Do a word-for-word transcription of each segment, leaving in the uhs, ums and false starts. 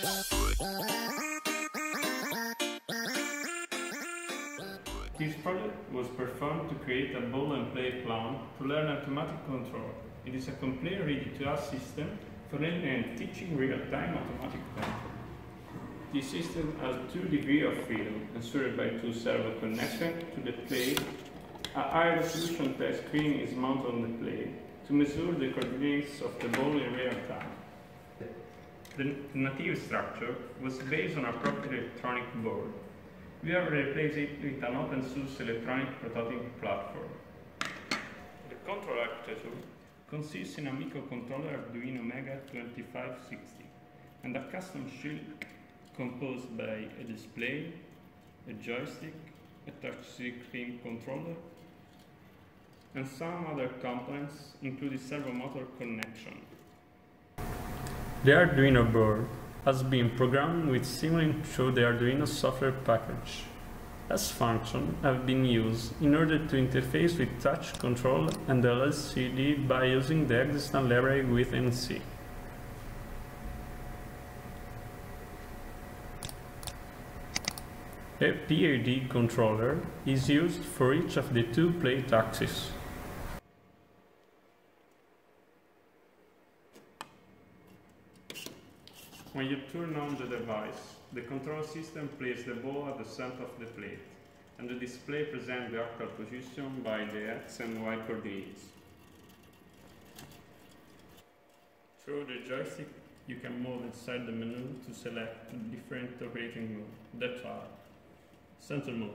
This project was performed to create a ball and play plan to learn automatic control. It is a complete ready-to-use system for learning and teaching real-time automatic control. This system has two degrees of freedom, ensured by two servo connections to the plate. A high-resolution test screen is mounted on the plate to measure the coordinates of the ball in real time. The native structure was based on a proprietary electronic board. We have replaced it with an open-source electronic prototyping platform. The control architecture consists in a microcontroller Arduino Mega twenty-five sixty and a custom shield composed by a display, a joystick, a touchscreen controller, and some other components, including servo motor connection. The Arduino board has been programmed with Simulink through the Arduino software package. S functions have been used in order to interface with touch control and the L C D by using the existing library within C. A P I D controller is used for each of the two plate axes. When you turn on the device, the control system places the ball at the center of the plate, and the display presents the actual position by the X and Y coordinates. Through the joystick, you can move inside the menu to select different operating modes that are center mode.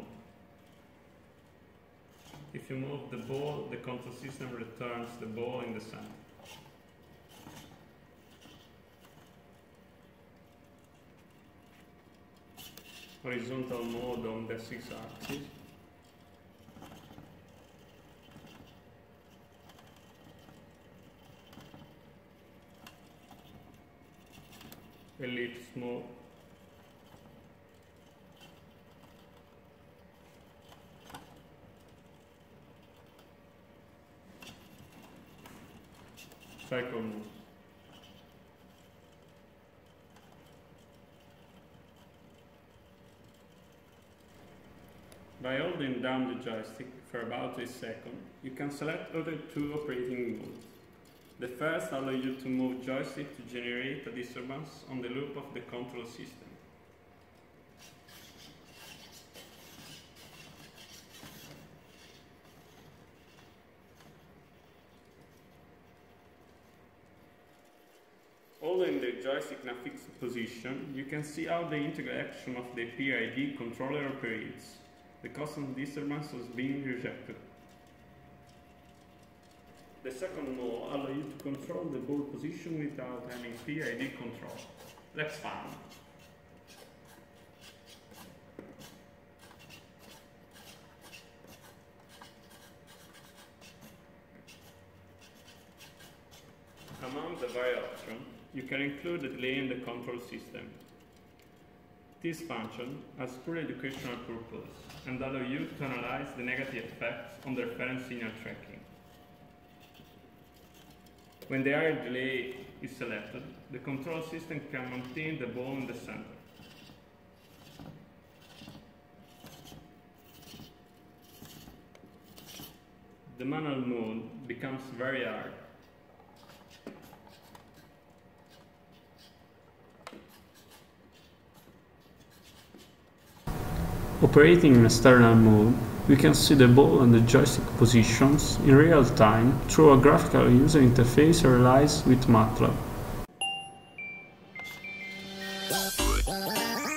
If you move the ball, the control system returns the ball in the center. Horizontal mode on the x-axis. Ellipse mode. Cycle mode. By holding down the joystick for about a second, you can select other two operating modes. The first allows you to move joystick to generate a disturbance on the loop of the control system. Holding the joystick in a fixed position, you can see how the integral action of the P I D controller operates. The custom disturbance was being rejected. The second mode allows you to control the ball position without any P I D control. Let's find. Among the various options, you can include the delay in the control system. This function has pure educational purpose and allows you to analyze the negative effects on the reference signal tracking. When the higher delay is selected, the control system can maintain the ball in the center. The manual mode becomes very hard. Operating in external mode, we can see the ball and the joystick positions in real time through a graphical user interface realized with MATLAB.